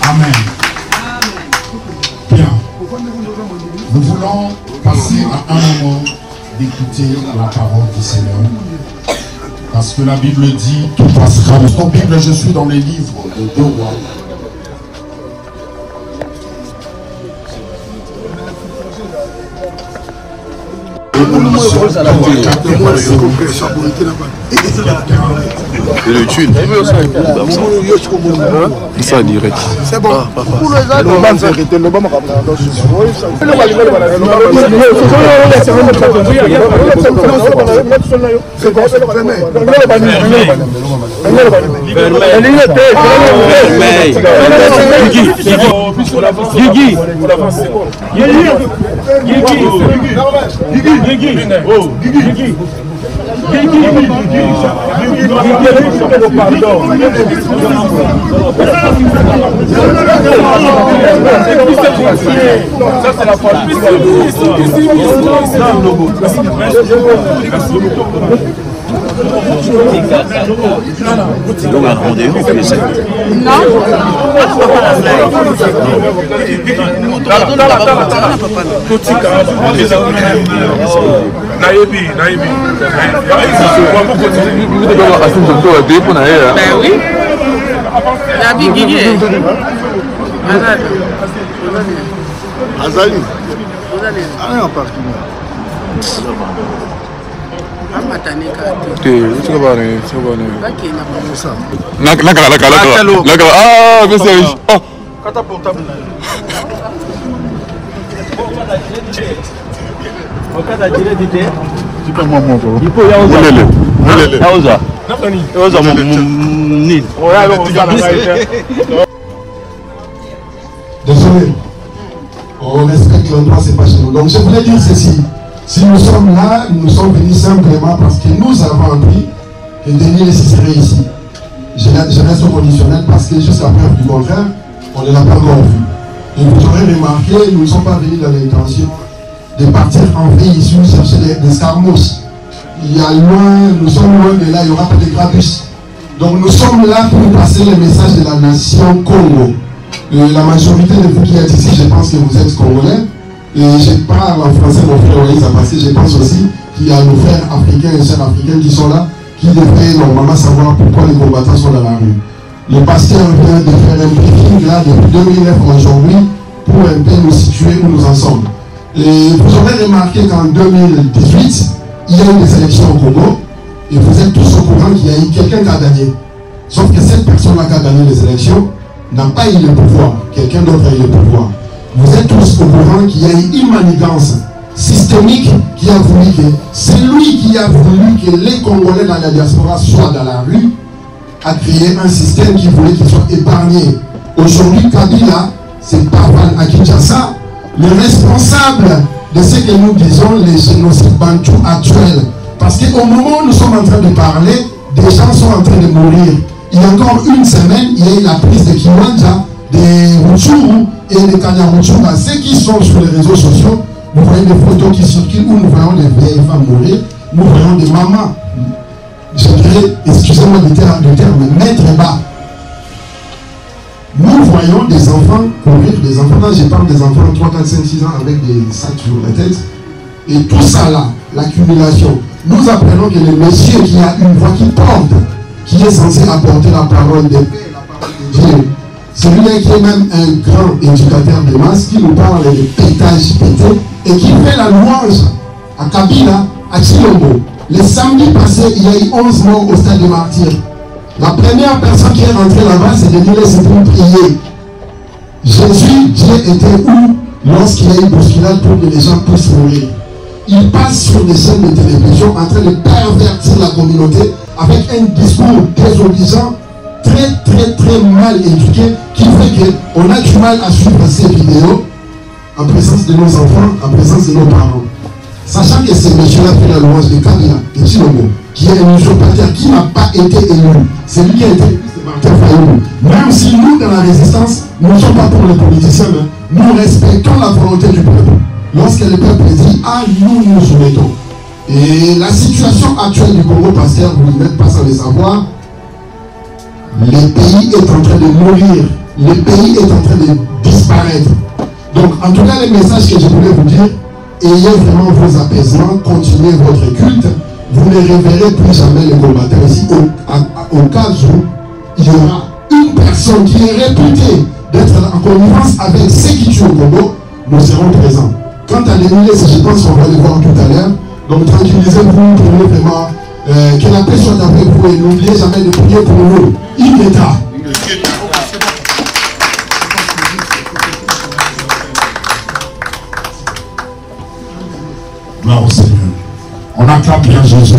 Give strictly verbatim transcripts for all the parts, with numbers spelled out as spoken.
Amen. Bien. Nous voulons passer à un moment d'écouter la parole du Seigneur. Parce que la Bible dit, tout passera. Dans la Bible, je suis dans les livres de deux rois. Et le thune. Ça direct. C'est bon. Donc un rendez-vous fait ça. Non. Ben oui. La vie Guigui. Azali. Allez en partout. Ah, mais c'est riche. Kata portable. Tu peux moi mon il faut y avoir désolé, on respecte l'endroit, c'est pas chez nous. Donc je voulais dire ceci. Si nous sommes là, nous sommes venus simplement parce que nous avons appris que Denis serait ici. Je, je reste au conditionnel parce que jusqu'à preuve du contraire, on ne l'a pas encore vu. Et vous aurez remarqué, nous ne sommes pas venus dans l'intention de partir en vie ici, chercher des, des scarmos. Il y a loin, nous sommes loin de là, il n'y aura pas de grabus. Donc nous sommes là pour passer le message de la nation Congo. Et la majorité de vous qui êtes ici, je pense que vous êtes Congolais. Et je parle en français, mon frère Oïsa, parce que je pense aussi qu'il y a nos frères africains et sœurs africaines qui sont là, qui devraient normalement savoir pourquoi les combattants sont dans la rue. Le pasteur vient de faire un briefing là depuis deux mille neuf aujourd'hui pour un peu nous situer où nous en sommes. Et vous aurez remarqué qu'en deux mille dix-huit, il y a eu des élections au Congo et vous êtes tous au courant qu'il y a eu quelqu'un qui a gagné. Sauf que cette personne-là qui a gagné les élections n'a pas eu le pouvoir, quelqu'un d'autre a eu le pouvoir. Vous êtes tous au courant qu'il y a eu une manigance systémique qui a voulu que c'est lui qui a voulu que les Congolais dans la diaspora soient dans la rue, a créé un système qui voulait qu'ils soient épargnés. Aujourd'hui, Kabila, c'est Pavan à Kinshasa, le responsable de ce que nous disons les génocides bantous actuels. Parce qu'au moment où nous sommes en train de parler, des gens sont en train de mourir. Il y a encore une semaine, il y a eu la prise de Kiwanja, des Rutshuru et des Kanyaruchura. Ceux qui sont sur les réseaux sociaux, nous voyons des photos qui circulent où nous voyons des vieilles femmes mourir, nous voyons des mamans, je dirais, excusez-moi du terme, du terme, mettre bas. Nous voyons des enfants courir, des enfants, là je parle des enfants de trois, quatre, cinq, six ans avec des sacs sur la tête. Et tout ça là, l'accumulation, nous apprenons que le monsieur qui a une voix qui porte, qui est censé apporter la parole de paix, la parole de Dieu, celui-là qui est même un grand éducateur de masse, qui nous parle de pétage pété et qui fait la louange à Kabila, à Chilombo. Le samedi passé, il y a eu onze morts au stade de Martyrs. La première personne qui est rentrée là-bas, c'est de dire c'est pour prier. Jésus, Dieu était où lorsqu'il y a eu bousculade pour que les gens puissent mourir? Il passe sur des chaînes de télévision en train de pervertir la communauté avec un discours désobligeant, très très très mal éduqué, qui fait qu'on a du mal à suivre ces vidéos en présence de nos enfants, en présence de nos parents. Sachant que ce monsieur-là fait la louange de Kabila, de Chilombo, qui est un usurpateur qui n'a pas été élu. C'est lui qui a été élu, c'est Martin Fayulu. Même si nous, dans la résistance, nous ne sommes pas pour les politiciens, mais nous respectons la volonté du peuple. Lorsque le peuple dit, ah, nous nous soumettons. Et la situation actuelle du Congo, pasteur, vous n'êtes pas sans le savoir, le pays est en train de mourir le pays est en train de disparaître. Donc, en tout cas, les messages que je voulais vous dire, ayez vraiment vos apaisements, continuez votre culte. Vous ne reverrez plus jamais les combattants ici, au, à, au cas où il y aura une personne qui est réputée d'être en connivence avec ceux qui tuent au Congo, nous serons présents. Quant à l'Émile, je pense qu'on va le voir tout à l'heure. Donc tranquillisez-vous, prenez vraiment euh, que la paix soit avec vous et n'oubliez jamais de prier pour nous. Il est là. Gloire au Seigneur. On acclame bien Jésus.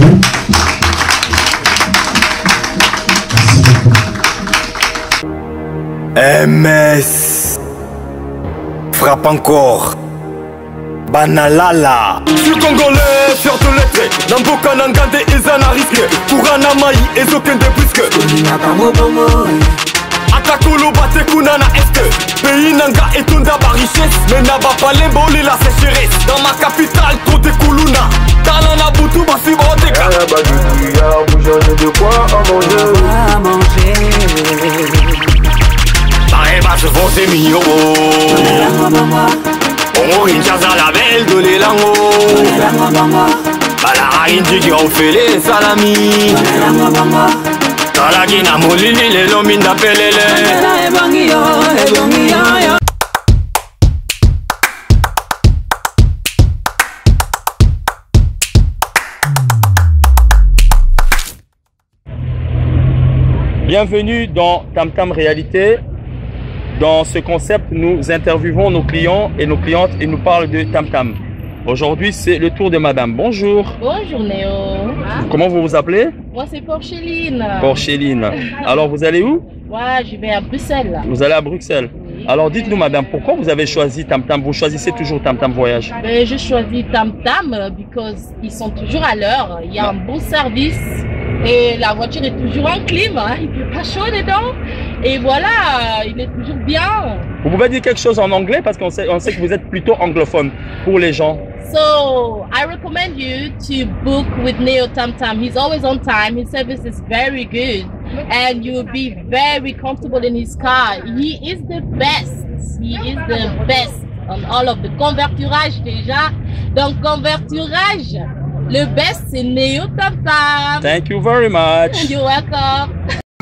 Merci beaucoup. M S frappe encore. Banalala. Je suis congolais, fier de l'être. Namboka Nangande et Zana risque. Kurana Maï et Zokende Puisque. Atakolo bate kunana est. Pays Nanga et Tunda ba richesse. Mais Naba Palembo la sécheresse. Dans ma capitale, Côte Kuluna. Talana Boutou Bassi Boteka. Vous changez de quoi à manger. À manger. Bareba se fonce mio. On Kinshasa la belle de l'élango. Balara Inji qui ont fait les salamis. Kalaki na molili les lomines d'apelele. Bienvenue dans Tam Tam Réalité. Dans ce concept, nous interviewons nos clients et nos clientes et nous parlent de Tam Tam. Aujourd'hui, c'est le tour de madame. Bonjour. Bonjour Néo. Comment vous vous appelez? Moi, c'est Porcheline. Porcheline. Alors, vous allez où? Ouais, je vais à Bruxelles. Vous allez à Bruxelles. Oui. Alors, dites-nous madame, pourquoi vous avez choisi Tam Tam? Vous choisissez toujours Tam Tam Voyage? Ben, je choisis Tam Tam parce qu'ils sont toujours à l'heure. Il y a un bon service. Et la voiture est toujours en clim, hein. Il ne fait pas chaud dedans. Et voilà, il est toujours bien. Vous pouvez dire quelque chose en anglais parce qu'on sait, on sait que vous êtes plutôt anglophone pour les gens. So, I recommend you to book with Neo Tam Tam. He's always on time. His service is very good. And you will be very comfortable in his car. He is the best. He is the best on all of the converturage déjà. Donc, converturage. Le best, c'est Neo Tam Tam. Thank you very much. You're welcome.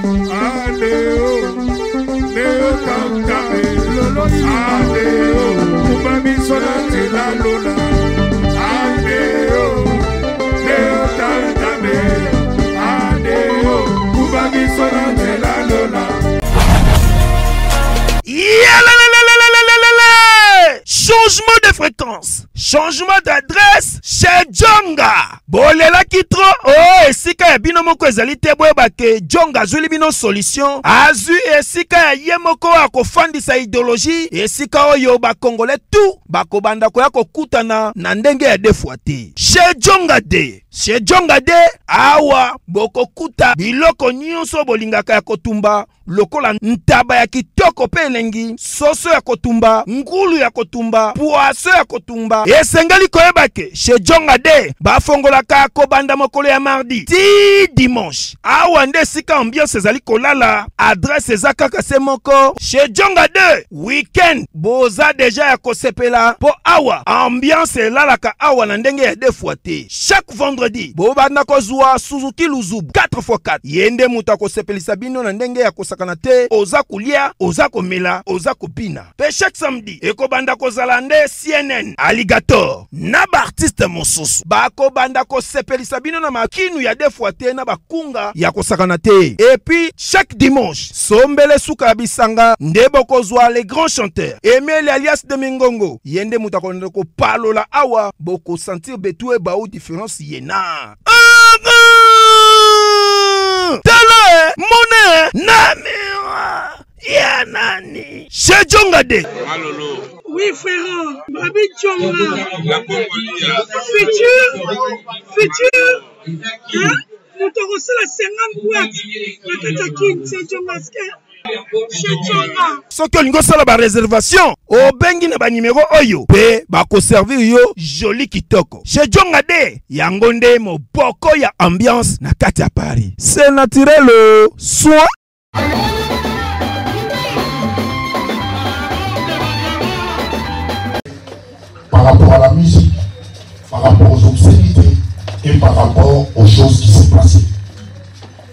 Changement de fréquence, changement d'adresse chez Djonga. Bolela kitro, oh, esika ya bino moko ezali te boyeba ke Djonga azuli bino solution. Azu esika ya ye moko akofandisa idéologie, esika oyo ba Congolais tout bakobanda koya kokutana na ndenge ya defwa te. Chez Djonga de, chez Djonga de, awa bokokuta biloko nyonso bolingaka ya kotumba. Lokola ntaba ya kitoko pe elengi, soso ya kotumba, ngulu ya kotumba, poaso ya kotumba. Esengeli koyeba ke chez Djonga de bafongolaka kobanda mokolo ya mardi ti dimanche. Awa nde sika ambiance ezali kolala, adresse eza kaka se moko. Chez Djonga de weekend boza deja ya kosepela po awa ambiance elalaka awa na ndenge ya defwa te. Chaque vendredi bobanda kozwa Suzuki Luzubu quatre fois quatre. Yende mutu akosepelisa bino na ndenge ya kosaka te oza kulia, oza komela, oza kopina. Pe chaque samedi ekobanda kozala nde C N N Alligator na ba artiste mosusu bako banda kosepelisa bino na makinu ya defwa te na bakunga ya kosakana te. Et puis chaque dimanche sombele suka bisanga nde bokozwa les grands chanteurs Emile alias de Mingongo yende muta konde ko palola awa boko sentir betue ba ou différence yena. Tele mone namira ya nani chez Djonga de. Oui frère, Babi Djonga. Futur, futur. Hein? Nous te recevons la cinquante boîtes. La Katakine, c'est Djonga. Chez Djonga. Soki olingo sala ba réservation, obengi na ba numéro oyo pe ba ko servir yo joli kitoko. Chez Djonga de yango nde moboko ya ambiance na kati ya Paris. C'est naturel, soit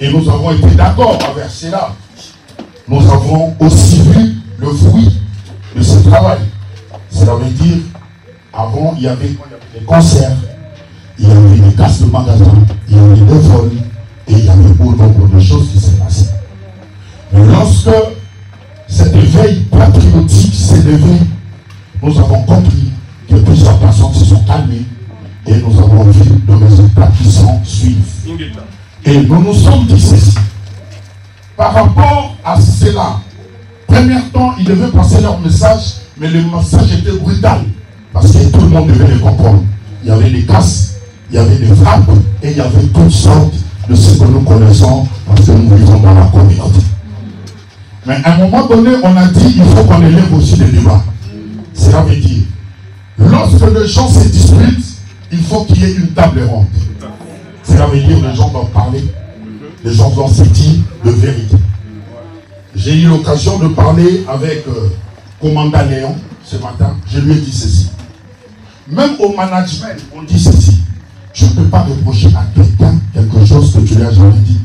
Et nous avons été d'accord avec cela. Nous avons aussi vu le fruit de ce travail. Cela veut dire, avant, il y avait des concerts, il y avait des casses de magasins, il y avait des vols, et il y avait beaucoup nombre de choses qui se passaient. Mais lorsque cet éveil patriotique s'est levé, nous avons compris que plusieurs personnes se sont calmées et nous avons vu de résultats qui s'en suivent. Et nous nous sommes dit ceci. Par rapport à cela, premier temps, ils devaient passer leur message, mais le message était brutal, parce que tout le monde devait le comprendre. Il y avait des casses, il y avait des frappes, et il y avait toutes sortes de ce que nous connaissons, parce que nous vivons dans la communauté. Mais à un moment donné, on a dit, il faut qu'on élève aussi les débats. Cela veut dire, lorsque les gens se disputent, il faut qu'il y ait une table ronde. Cela veut dire, les gens doivent parler, les gens doivent se dire de vérité. J'ai eu l'occasion de parler avec euh, commandant Léon ce matin. Je lui ai dit ceci. Même au management, on dit ceci. Je ne peux pas reprocher à quelqu'un quelque chose que tu lui as jamais dit.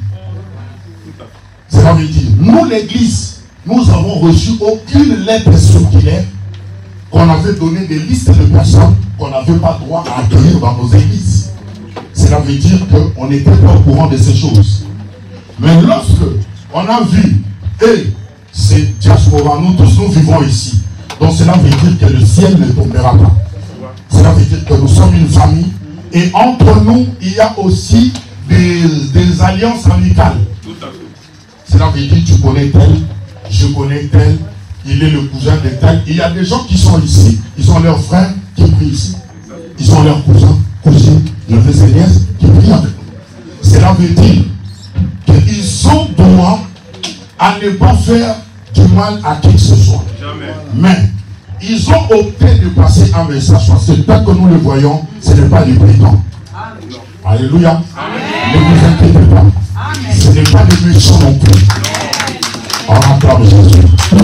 Cela veut dire, nous l'église, nous avons reçu aucune lettre circulaire qu'on avait donné des listes de personnes qu'on n'avait pas droit à accueillir dans nos églises. Cela veut dire qu'on n'était pas au courant de ces choses. Mais lorsque on a vu, et c'est diaspora, nous tous nous vivons ici, donc cela veut dire que le ciel ne tombera pas. Cela veut dire que nous sommes une famille, et entre nous, il y a aussi des, des alliances amicales. Cela veut dire tu connais tel, je connais tel, il est le cousin de tel. Il y a des gens qui sont ici, ils ont leurs frères qui prient ici. Ils ont leurs cousins, cousines, neveux et nièces qui prient avec nous. Cela veut dire qu'ils ont droit à ne pas faire du mal à qui que ce soit. Jamais. Mais ils ont opté de passer un message parce que tant que nous le voyons, ce n'est pas des brigands. Alléluia. Amen. Ne vous inquiétez pas. Amen. Ce n'est pas des méchants non plus. On acclame Jésus.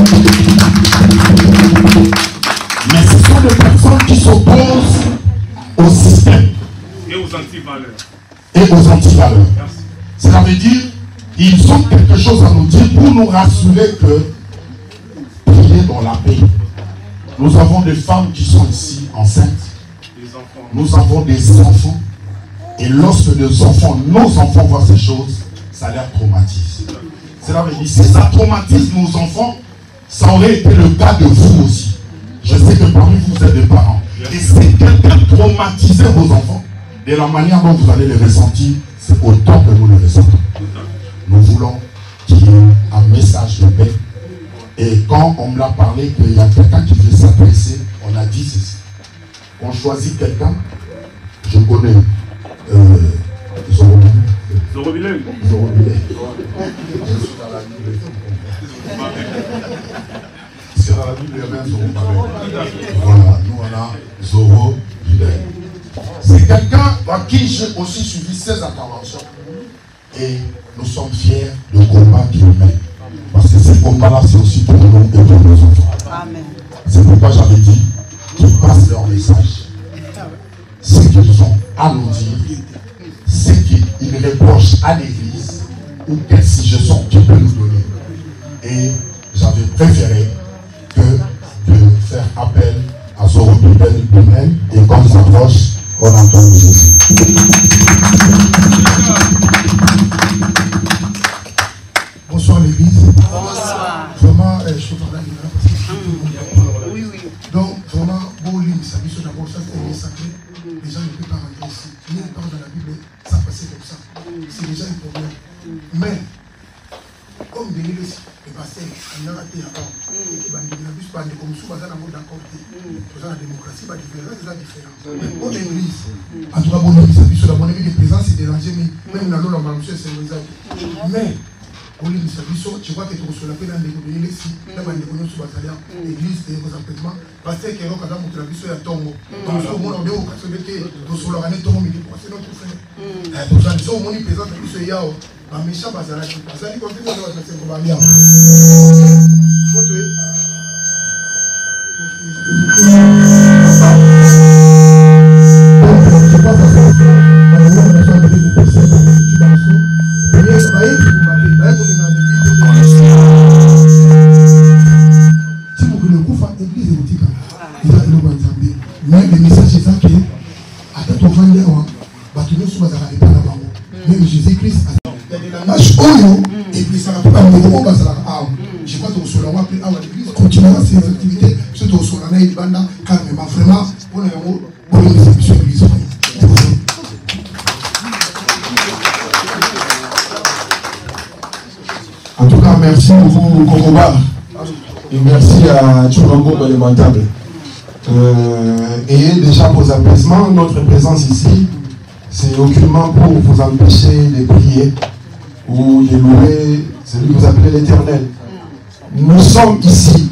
Mais ce sont des personnes qui s'opposent au système et aux antivaleurs. Et aux antivaleurs. Cela veut dire ils ont quelque chose à nous dire pour nous rassurer que priez dans la paix. Nous avons des femmes qui sont ici enceintes. Nous avons des enfants. Et lorsque des enfants, nos enfants voient ces choses, ça les traumatise. Cela veut dire, si ça traumatise nos enfants, ça aurait été le cas de vous aussi. Je sais que parmi vous, vous êtes des parents. Et si quelqu'un traumatisait vos enfants, de la manière dont vous allez les ressentir, c'est autant que nous les ressentons. Nous voulons qu'il y ait un message de paix. Et quand on me l'a parlé qu'il y a quelqu'un qui veut s'adresser, on a dit ceci. On choisit quelqu'un, je connais euh, Zorobilé. Zorobilé. Je suis dans la Bible. Parce que dans la Bible, il y a même Zorobilé. Voilà, nous on a Zorobilé. C'est quelqu'un à qui j'ai aussi suivi ses interventions. Et nous sommes fiers du combat qu'il mène. Parce que ce combat-là, c'est aussi pour nous et pour nos enfants. C'est pourquoi j'avais dit qu'ils passent leur message. Ce qu'ils ont à nous dire, ce qu'ils reprochent à l'église, ou quelle suggestion qu'ils peuvent nous donner. Et j'avais préféré que de faire appel à Zorobilé lui-même, et quand il s'approche, on entend Jésus. Bonsoir l'église. Bonsoir. Vraiment, euh, je suis pas là, parce que tout le monde. Oui, oui. Donc, vraiment, bon, lui, ça dit d'abord, ça c'est sacré. Les gens ne peuvent pas rentrer ici. Ni ils parlent dans la Bible, ça passait comme ça. C'est déjà un problème. Mais, comme de l'île ici, le pasteur, on a raté avant. Et ben, il y a plus pas de comme sous, dans le monde d'accord. Dans la démocratie, la différence, c'est la différence. Bonne église. En tout cas, bonne église, ça puisse la bonne église de présence, c'est dérangé, mais même dans l'eau, on c'est mais, pour les services, tu vois que tu reçois la peine dans les ici, là, on est sur l'église, et vos appartements, parce que quand on a monté la vie sur la tombe, donc au moins on est au cas de nous sur l'année tombe, mais c'est notre frère. Donc, ça nous sommes présents dans le Yao, un méchant bazar, ça dit qu'on fait dans la scène qu'on va bien. Je pense que c'est à ces activités, surtout sur la naïve banda, calmement, vraiment, pour le mot, pour les réceptions de l'église. En tout cas, merci beaucoup, Kokoba. Et merci à Tchourango Balémentable. Euh, et déjà pour apaisement, notre présence ici, c'est aucunement pour vous empêcher de prier ou de louer celui que vous appelez l'Éternel. Nous sommes ici.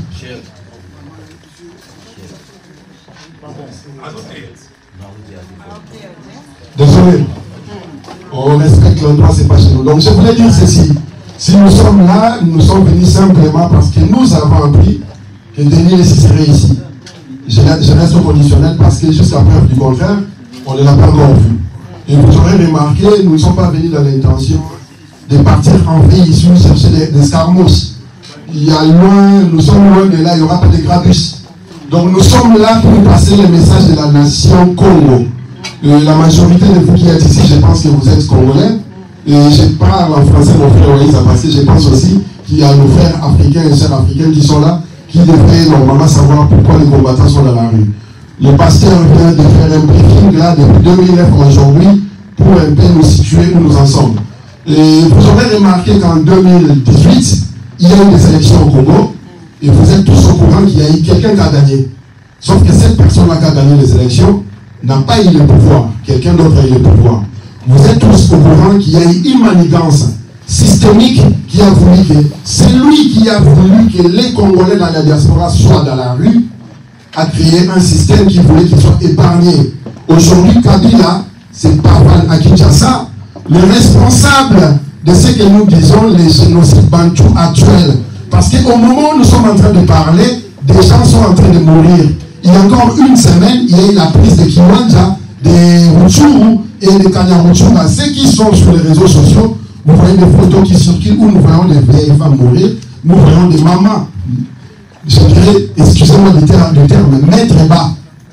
Désolé. On respecte l'endroit, c'est pas chez nous. Donc je voulais dire ceci. Si nous sommes là, nous sommes venus simplement parce que nous avons appris que Denis est serait ici. Je, je reste au conditionnel parce que jusqu'à preuve du contraire, on ne l'a pas encore vu. Et vous aurez remarqué, nous ne sommes pas venus dans l'intention de partir en vie ici chercher des, des scarmouches. Il y a loin, nous sommes loin de là, il n'y aura pas de grabus. Donc nous sommes là pour passer le message de la nation Congo. Euh, la majorité de vous qui êtes ici, je pense que vous êtes Congolais. Et je parle en français, mon frère Oïsa, parce que je pense aussi qu'il y a nos frères africains et sœurs africaines qui sont là, qui devraient normalement savoir pourquoi les combattants sont dans la rue. Le pasteur vient de faire un briefing là depuis deux mille neuf aujourd'hui pour un peu nous situer où nous en sommes. Et vous aurez remarqué qu'en deux mille dix-huit, il y a eu des élections au Congo et vous êtes tous au courant qu'il y a eu quelqu'un qui a gagné. Sauf que cette personne-là qui a gagné les élections n'a pas eu le pouvoir. Quelqu'un d'autre a eu le pouvoir. Vous êtes tous au courant qu'il y a eu une manigance systémique qui a voulu que c'est lui qui a voulu que les Congolais dans la diaspora soient dans la rue, a créé un système qui voulait qu'ils soient épargnés. Aujourd'hui, Kabila, c'est Pavan à Kinshasa, le responsable de ce que nous disons les génocides bantous actuels. Parce qu'au moment où nous sommes en train de parler, des gens sont en train de mourir. Il y a encore une semaine, il y a eu la prise de Kiwanja, des Rutshuru et des Kanyaruchunga. Ceux qui sont sur les réseaux sociaux, vous voyez des photos qui circulent où nous voyons des vieilles femmes mourir, nous voyons des mamans, je dirais, excusez-moi du terme, du terme, mettre bas.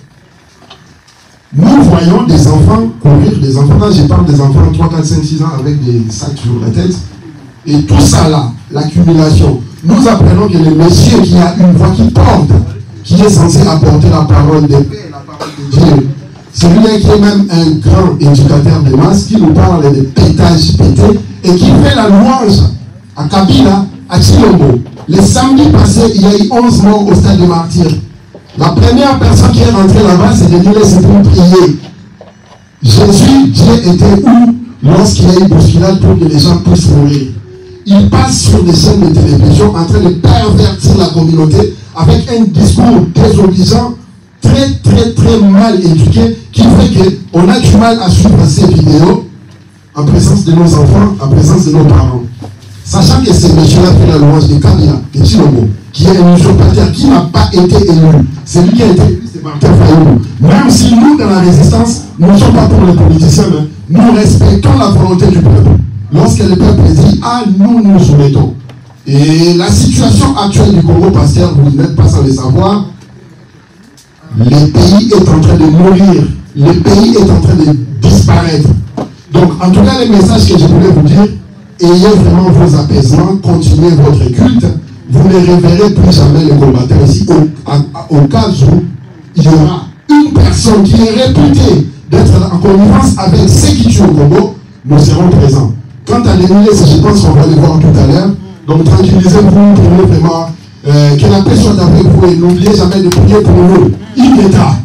Nous voyons des enfants courir, des enfants, là je parle des enfants de trois, quatre, cinq, six ans avec des sacs sur la tête. Et tout ça là, l'accumulation, nous apprenons que le monsieur qui a une voix qui porte, qui est censé apporter la parole de paix, la parole de Dieu, celui-là qui est même un grand éducateur de masse, qui nous parle de pétage pété, et qui fait la louange à Kabila, à Chilombo. Le samedi passé, il y a eu onze morts au stade de Martyrs. La première personne qui est rentrée là-bas, c'est de dire c'est pour prier. Jésus, Dieu était où lorsqu'il y a eu bousculade pour que les gens puissent mourir? Il passe sur des chaînes de télévision en train de pervertir la communauté avec un discours désobligeant, très très très mal éduqué, qui fait qu'on a du mal à suivre ces vidéos en présence de nos enfants, en présence de nos parents. Sachant que ce monsieur-là fait la louange de Kabila, de Chilombo, qui est un usurpateur qui n'a pas été élu. C'est lui qui a été élu, c'est Martin Fayoulou. Même si nous, dans la résistance, nous ne sommes pas pour les politiciens, mais nous respectons la volonté du peuple. Lorsque le peuple dit, ah, nous nous soumettons. Et la situation actuelle du Congo, pasteur, vous n'êtes pas sans le savoir, le pays est en train de mourir. Le pays est en train de disparaître. Donc, en tout cas, le message que je voulais vous dire, ayez vraiment vos apaisements, continuez votre culte. Vous ne reverrez plus jamais les combattants ici. Au, à, au cas où il y aura une personne qui est réputée d'être en connivence avec ceux qui tuent au Congo, nous serons présents. Quant à l'ennemi, je pense qu'on va le voir tout à l'heure. Donc, tranquillisez-vous, priez vraiment. Euh, que la paix soit avec vous et n'oubliez jamais de prier pour nous. Il est là.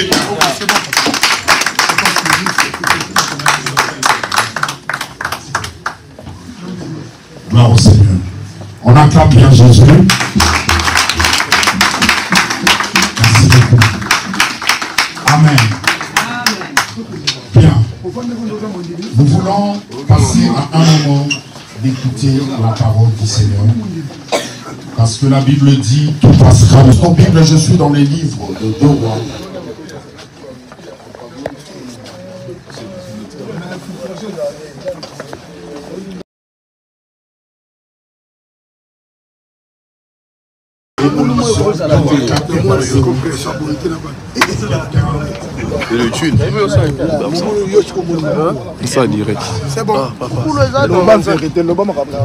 Gloire au Seigneur. On acclame bien Jésus. Merci beaucoup. Amen. Bien. Nous voulons passer à un moment d'écouter la parole du Seigneur. Parce que la Bible dit, tout passera. Notre Bible, je suis dans les livres de deux rois. Et le thune. C'est ça direct. C'est bon. Ah, papa. Pour les autres, on va s'arrêter. Le bon m'a rappelé.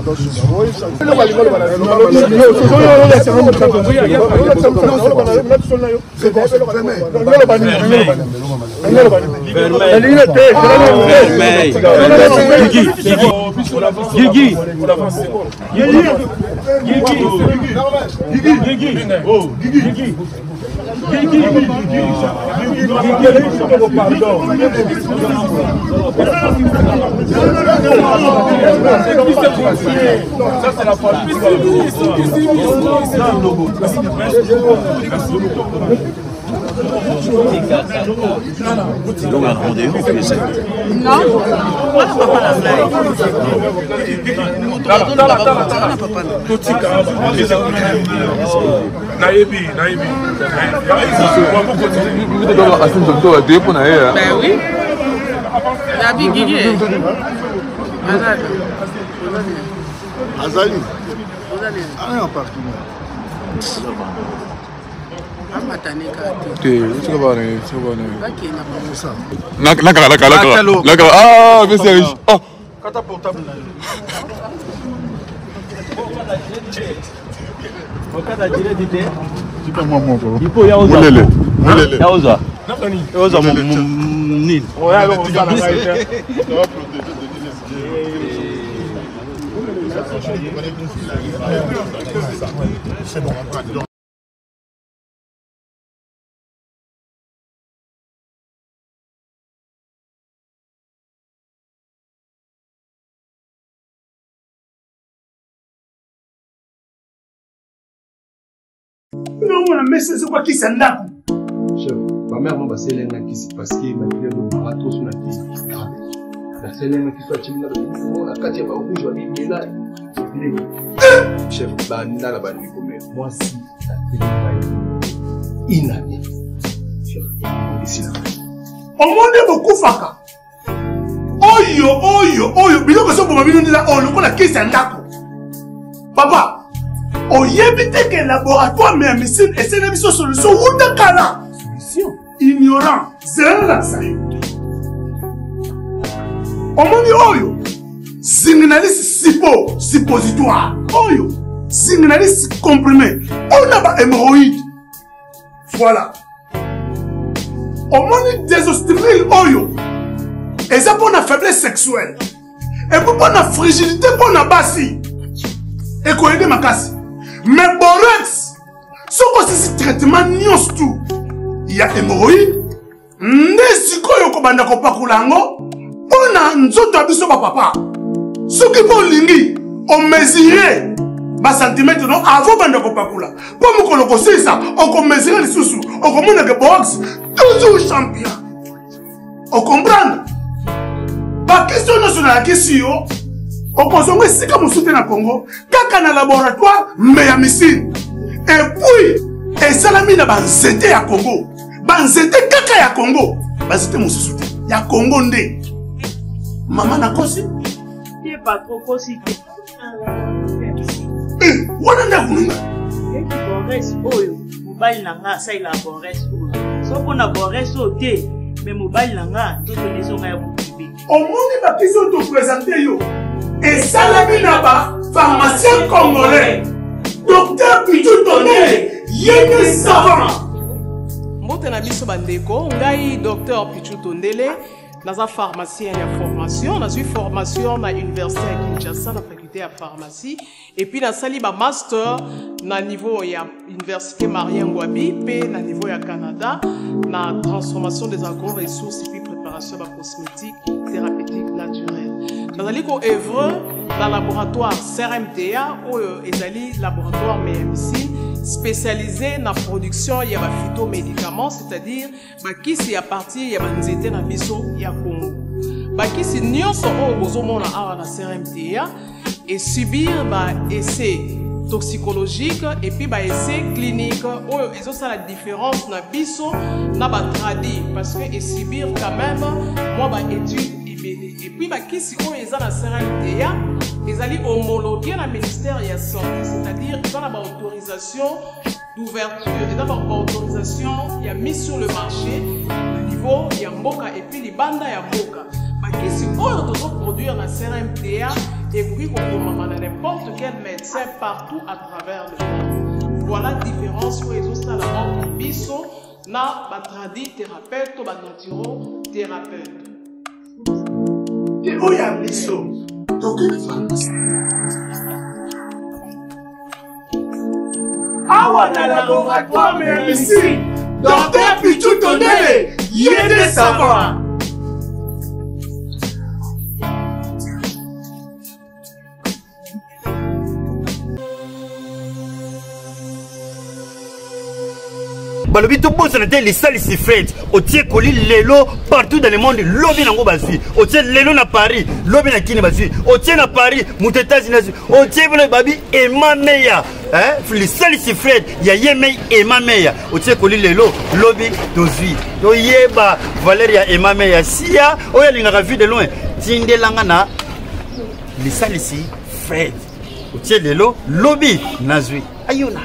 Guigui, ça c'est la famille. Donc un rendez-vous, c'est non, moi je pas la blague. Naïbi, Naïbi. Ben oui. Nabi Guigui. Azali. Azali. Azali. Ah, non, partout. Nakala, nakala, nakala. Ah, mais c'est riche. Oh. Kata portable. Okada dire dite. Tu peux moi mon bro. Il faut ya oza. Mulele. Mulele. Ya oza. Nakani. Ya oza mon nil. Ouais, alors on va la faire. Ça va protéger de C'est bon, on va. Non, mais c'est quoi qui s'en a? Chef, ma mère m'a passé l'un qui s'est passé, ma fille m'a barato sur la tête. La seule qui soit timide, on a quatre pas rouge, on est là. Chef, bah, n'a la bonne mais moi, si ça fait une année, chef, ici là. Au monde est beaucoup faka. Oyo, oyo, oyo, bilo que ça pour ma vie, on est là, oh, le coup, la qui s'en a. Papa. Oyebite que laboratoire mais médecine et c'est une solution ou de cala. Solution. Ignorant. C'est là ça. Omoni oyo. Signaliste sipo, suppositoire. Oyo. Signaliste comprimé. On a pas hémorroïde. Voilà. Omoni désostérile oyo. Et ça pour la faiblesse sexuelle. Et pour la fragilité pour la bassi. Et quoi aider ma casse. Mais borex, ce que c'est traitement nyos tout. Il y a hémorroïde. Nesiko yoko banda ko pakulango. Pona nzoto abiso ba papa. Ce qui bon lingi, on mesurait ba centimètre non avant banda ko pakula. Pour me koloko c'est ça, on ko mesurer les sous-sous. On commande que box toujours champion. On comprend? Ba question nationale question. On consomme ici comme soutien à Congo, kaka na laboratoire, mais à missile. Et puis, et salami na banzete à Congo. Banzete kaka ya Congo. Banzete mon soutien. Ya Congo ndé. Maman na kosi? Il n'est pas trop kosi. Eh, wana na kununga. Et qui borès oyo, mobile nanga ça il a borès oyo. So qu'on a borès oté, mais mobile nanga tout les gens ya boubi. Au monde ba question te présenter yo. Et salami naba, pharmacien congolais, docteur Pichou Tondele, yéné savant. Mbote na biso bandeko, ngai docteur Pichou Tondele, naza pharmacien ya formation, na suis formation na université à Kinshasa, na faculté à pharmacie, et puis na sali ba master na niveau ya université Marien Ngouabi, pe na niveau ya Canada, na transformation des agro-ressources et puis préparation de cosmétiques thérapeutiques naturelles. Nous allons œuvrer dans le laboratoire C R M T A ou le laboratoire M M C spécialisé dans la production de phytomédicaments, c'est-à-dire qui c'est à partir de nzete na biso ya Congo. Qui c'est nyonso o bozomona awa na C R M T A et subir ba essai toxicologique et puis ba essai clinique ou ils ont ça la différence na biso na ba tradi parce que et subir quand même moi ba étude et puis bah qui si on est dans la C R M T A ils allaient homologuer le ministère de la santé, c'est-à-dire ils ont la autorisation d'ouverture et d'abord autorisation il y a mis sur le marché au niveau niveau ya mboka et puis libanda ya mboka. Bakisi oyo tozo produire na C R M T A et puis kokomama na n'importe quel médecin partout à travers le monde. Voilà la différence oyo ezosala entre biso na batradi thérapeute ou banaturo thérapeute. Et où y a biso? Awa na laboratoire mais ici, docteur Pichu Tondele, y a des savants. Balobi to bosse na les salles si Fred otie koli lelo partout dans le monde lobi nango bazui otie lelo na Paris lobi na kini bazui otie na Paris muto États-Unis otie bolo babi ema meya hein les salles si Fred ya yeme ema meya otie koli lelo lobi dozui to yeba Valeria ema meya sia oya linga vu de loin tindelanga na les salles si Fred otie lelo lobi nazui ayona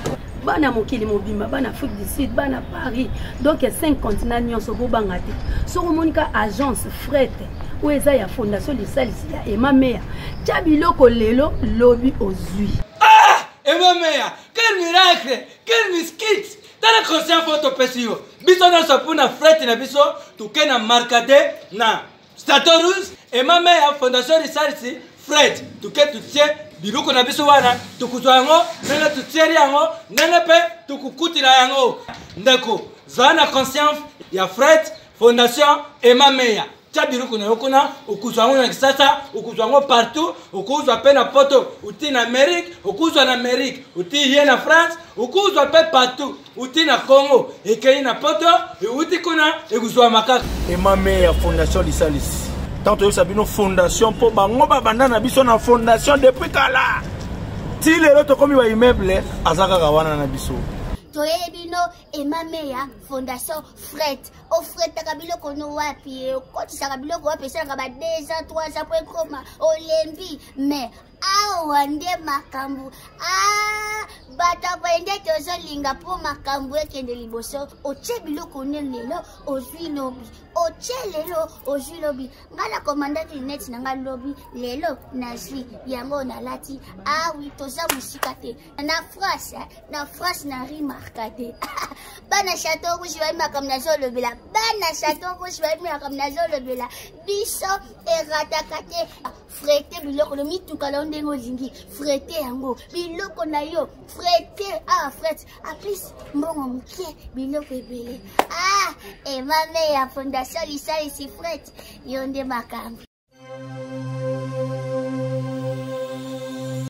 bana mokili mobimba bana Afrique du Sud bana Paris donc cinq continents nyonso bobanga te soko monika agence fret ou eza ya fondation de salisi ya Emma Meya tia biloko lelo lobi ozui ah Emma Meya quel miracle quel miskit tala conscient photo pesio biso na sapuna fret na biso tukena markade na Statorus Emma Meya fondation de salisi fret tuke tutie biloko na biso wana tukuzwa yango nene tutieri yango nene pe tukukutila yango ndeko zana conscience ya Fred Fondation Emma Meya tia biloko na yokona ukuzwa yango na kisasa ukuzwa yango partout ukuzwa pe na poto uti na Amérique ukuzwa na Amérique uti hier na France ukuzwa pe partout uti na Congo ekei na poto uti kuna ekuzwa makaka Emma Meya Fondation Lisalis tant que sabino fondation pour bango babanda na biso na fondation depuis kala ti lelo to komi ba immeuble azaka kawana na biso toyele bino Emma Meya Fondation Fred o Fred takabilo kono wapi ko tisaka biloko wapi sanga ba deux ans trois ans point koma olembi mais awa nde makambu ah bata bende tozo linga po makambu ekende liboso oche biloko lelo ozwi lobi oche lelo ozwi lobi ngala commandant net nanga lobi lelo nazwi yango na lati ah oui toza musika te na France na France na remarqué bana château rouge ba makam na zo lobela bana château rouge ba makam na zo lobela biso eratakate frete biloko lo mituka lo ndengo zingi frete yango biloko na yo frete ah frete a plus mbongo muke biloko ebele ah Emma Meya Fondation Lisalis frete yonde makambi